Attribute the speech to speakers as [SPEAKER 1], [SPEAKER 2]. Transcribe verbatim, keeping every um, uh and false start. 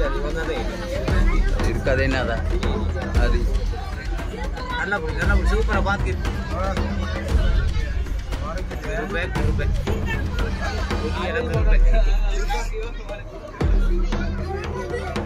[SPEAKER 1] இருக்காது என்னதான் அது
[SPEAKER 2] நல்லா புரியுது நல்லா புரியுது சூப்பராக பார்த்து பேக் பேக் புதிய இடத்துல பேக்